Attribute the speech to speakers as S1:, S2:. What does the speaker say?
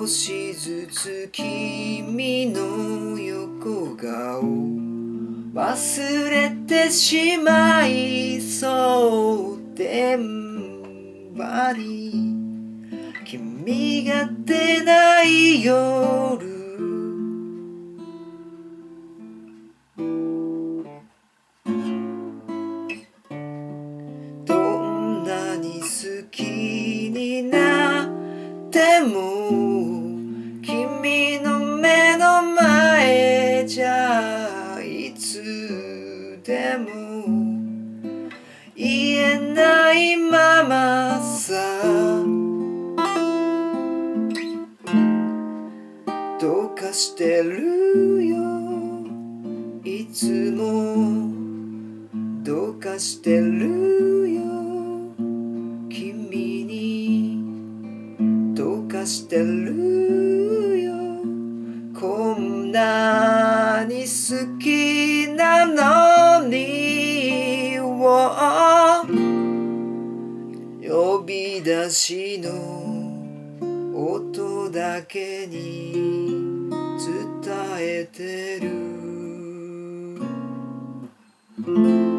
S1: 少しずつ君の横顔忘れてしまいそうでもり君が出ない夜どんなに好きになっても君の目の前じゃいつでも言えないままさどうかしてるよいつもどうかしてるよ君にどうかしてるよこんなに好きなのに呼び出しの音だけに伝えてる